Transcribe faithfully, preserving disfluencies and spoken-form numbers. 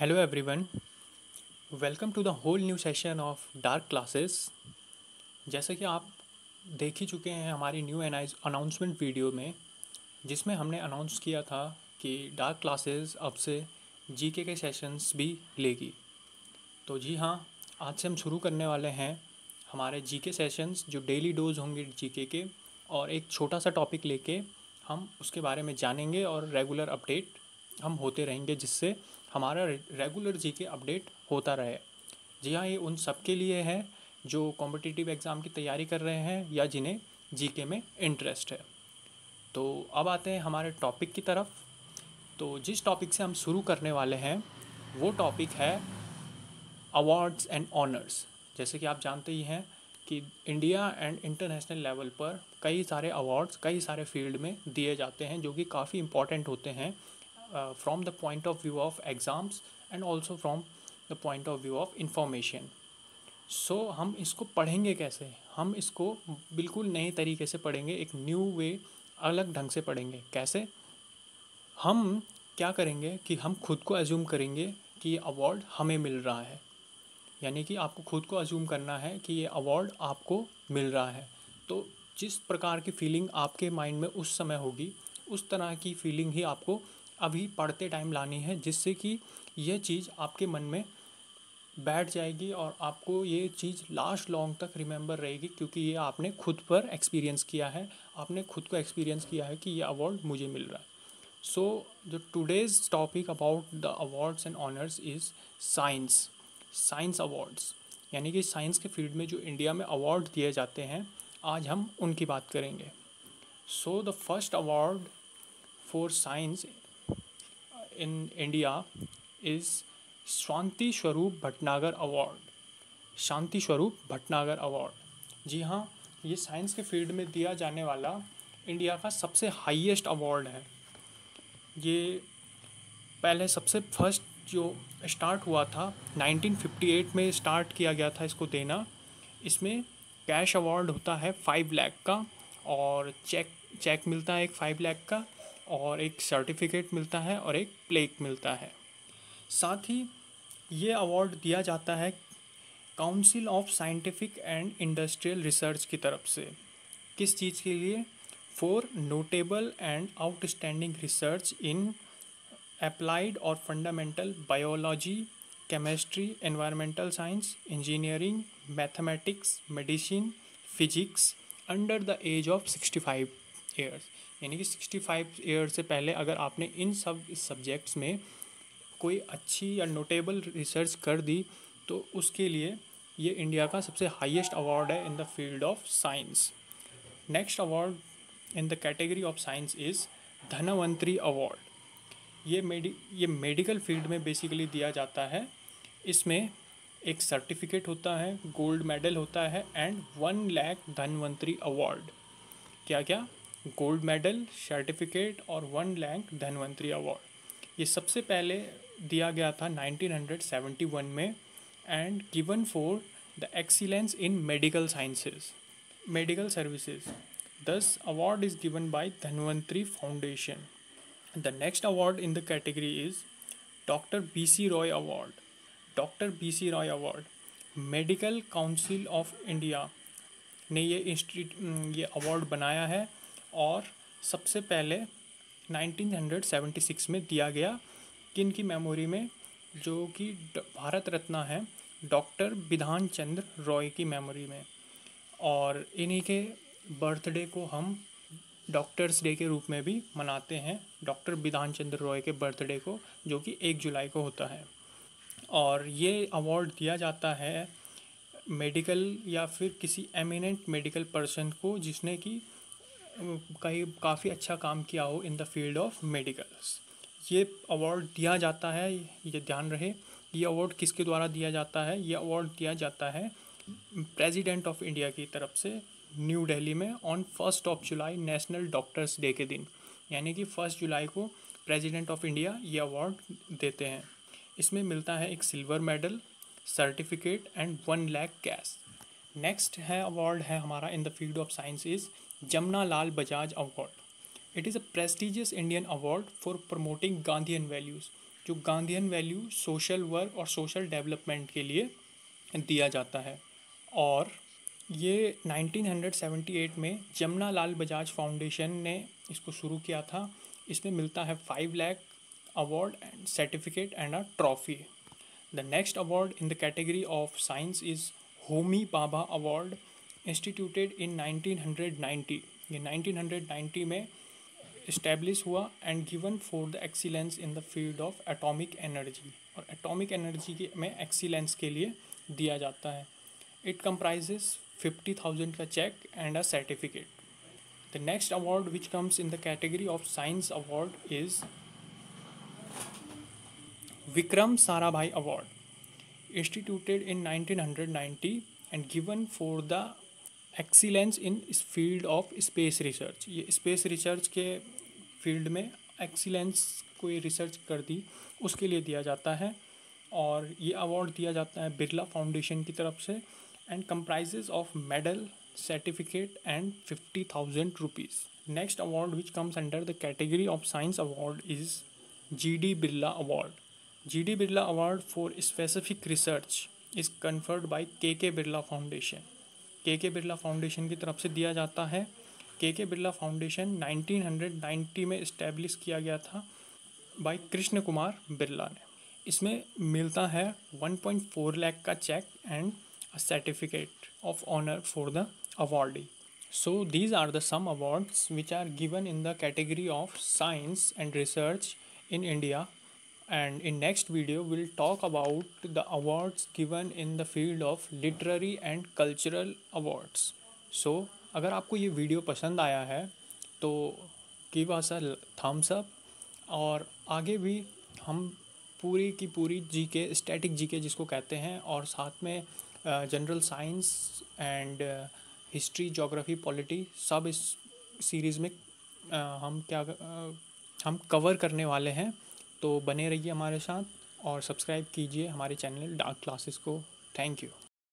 Hello everyone, welcome to the whole new session of Dark Classes। जैसे कि आप देख ही चुके हैं हमारी न्यू अनाउंसमेंट वीडियो में, जिसमें हमने अनाउंस किया था कि डार्क क्लासेस अब से जीके के सेशंस भी लेगी। तो जी हाँ, आज से हम शुरू करने वाले हैं हमारे जीके सेशंस जो डेली डोज होंगे जीके के, और एक छोटा सा टॉपिक लेके हम उसके बारे में जानेंगे और रेगुलर अपडेट हम होते रहेंगे, जिससे हमारा रेगुलर जीके अपडेट होता रहे। जी हाँ, ये उन सब के लिए है जो कॉम्पिटिटिव एग्ज़ाम की तैयारी कर रहे हैं या जिन्हें जीके में इंटरेस्ट है। तो अब आते हैं हमारे टॉपिक की तरफ। तो जिस टॉपिक से हम शुरू करने वाले हैं वो टॉपिक है अवार्ड्स एंड ऑनर्स। जैसे कि आप जानते ही हैं कि इंडिया एंड इंटरनेशनल लेवल पर कई सारे अवार्ड्स कई सारे फील्ड में दिए जाते हैं, जो कि काफ़ी इंपॉर्टेंट होते हैं from the point of view of exams and also from the point of view of information. So हम इसको पढ़ेंगे कैसे? हम इसको बिल्कुल नए तरीके से पढ़ेंगे, एक न्यू वे, अलग ढंग से पढ़ेंगे। कैसे? हम क्या करेंगे कि हम खुद को एज्यूम करेंगे कि ये अवार्ड हमें मिल रहा है। यानी कि आपको खुद को अज्यूम करना है कि ये अवार्ड आपको मिल रहा है। तो जिस प्रकार की फीलिंग आपके माइंड में उस समय होगी, उस तरह की फीलिंग ही आपको अभी पढ़ते टाइम लानी है, जिससे कि यह चीज़ आपके मन में बैठ जाएगी और आपको ये चीज़ लास्ट लॉन्ग तक रिमेंबर रहेगी, क्योंकि ये आपने खुद पर एक्सपीरियंस किया है। आपने खुद को एक्सपीरियंस किया है कि ये अवार्ड मुझे मिल रहा है। सो जो today's topic about the awards and honours is science science awards. यानी कि साइंस के फील्ड में जो इंडिया में अवार्ड दिए जाते हैं, आज हम उनकी बात करेंगे। So the first award for science in India is Shanti Swarup Bhatnagar award. Shanti Swarup Bhatnagar award, जी हाँ, ये साइंस के फील्ड में दिया जाने वाला इंडिया का सबसे हाईएस्ट अवार्ड है। ये पहले सबसे फर्स्ट जो स्टार्ट हुआ था नाइनटीन फिफ्टी एट में स्टार्ट किया गया था इसको देना। इसमें कैश अवार्ड होता है फाइव लाख का, और चेक चेक मिलता है एक फाइव लाख का, और एक सर्टिफिकेट मिलता है और एक प्लेक मिलता है। साथ ही ये अवार्ड दिया जाता है council of scientific and industrial research की तरफ से। किस चीज़ के लिए? For notable and outstanding research in applied और fundamental biology, chemistry, environmental science, engineering, mathematics, medicine, physics under the age of sixty five years. यानी कि सिक्सटी फाइव ईयर्स से पहले अगर आपने इन सब सब्जेक्ट्स में कोई अच्छी या नोटेबल रिसर्च कर दी, तो उसके लिए ये इंडिया का सबसे हाईएस्ट अवार्ड है in the field of science. Next award in the category of science is Dhanvantari award. ये मेडि ये मेडिकल फील्ड में बेसिकली दिया जाता है। इसमें एक सर्टिफिकेट होता है, गोल्ड मेडल होता है and one lakh Dhanvantari award. क्या क्या? गोल्ड मेडल, सर्टिफिकेट और वन लाख धनवंतरी अवार्ड। ये सबसे पहले दिया गया था नाइनटीन सेवेंटी वन में, and given for the excellence in medical sciences, medical services. This award is given by Dhanvantari foundation. The next award in the category is doctor B C Roy award. Doctor B C Roy award, medical council of India ने ये institute ये award बनाया है, और सबसे पहले nineteen seventy six में दिया गया। किन की मेमोरी में? जो कि भारत रत्न है डॉक्टर बिधान चंद्र रॉय की मेमोरी में। और इन्हीं के बर्थडे को हम डॉक्टर्स डे के रूप में भी मनाते हैं, डॉक्टर बिधान चंद्र रॉय के बर्थडे को, जो कि एक जुलाई को होता है। और ये अवार्ड दिया जाता है मेडिकल या फिर किसी एमिनेंट मेडिकल पर्सन को, जिसने कि कहीं काफ़ी अच्छा काम किया हो in the field of medicals. ये अवार्ड दिया जाता है, ये ध्यान रहे। ये अवार्ड किसके द्वारा दिया जाता है? ये अवार्ड दिया जाता है प्रेसिडेंट ऑफ इंडिया की तरफ से, न्यू दिल्ली में, on first of July, national doctors day के दिन। यानी कि फर्स्ट जुलाई को प्रेसिडेंट ऑफ इंडिया ये अवार्ड देते हैं। इसमें मिलता है एक silver medal, certificate and one lakh cash. Next है अवार्ड है हमारा in the field of science is Jamuna Lal Bajaj award. It is a prestigious Indian award for promoting Gandhian values. जो गांधीयन वैल्यू सोशल वर्क और सोशल डेवलपमेंट के लिए दिया जाता है। और ये नाइनटीन सेवेंटी एट में जमुना लाल बजाज फाउंडेशन ने इसको शुरू किया था। इसमें मिलता है five lakh award and certificate and a trophy. The next award in the category of science is Homi Bhabha award, instituted in nineteen ninety. ये नाइनटीन नाइंटी में इस्टेब्लिश हुआ and given for the excellence in the field of atomic energy. और atomic energy के में excellence के लिए दिया जाता है। इट कंप्राइजेस फिफ्टी थाउजेंड का cheque and a certificate. The next award which comes in the category of science award is Vikram Sarabhai award, instituted in nineteen ninety and given for the excellence in field of space research। ये space research के फील्ड में excellence कोई research कर दी उसके लिए दिया जाता है। और ये अवार्ड दिया जाता है बिरला फाउंडेशन की तरफ से and comprises of medal, certificate and fifty thousand rupees. Next award which comes under the category of science award is G D Birla award. G D Birla Award for Specific Research is conferred by K K Birla Foundation। K K Birla Foundation की तरफ से दिया जाता है। K K Birla Foundation nineteen ninety में establish किया गया था बाय कृष्ण कुमार बिरला ने। इसमें मिलता है वन पॉइंट फोर लाख का cheque and a certificate of honour for the awardee. So these are the some awards which are given in the category of science and research in India। And in next video we'll talk about the awards given in the field of literary and cultural awards। So अगर आपको ये video पसंद आया है तो give us a thumbs up. और आगे भी हम पूरी की पूरी जीके, स्टैटिक जीके जिसको कहते हैं, और साथ में general science and history, geography, polity सब इस सीरीज़ में uh, हम क्या uh, हम कवर करने वाले हैं। तो बने रहिए हमारे साथ और सब्सक्राइब कीजिए हमारे चैनल डार्क क्लासेस को। Thank you.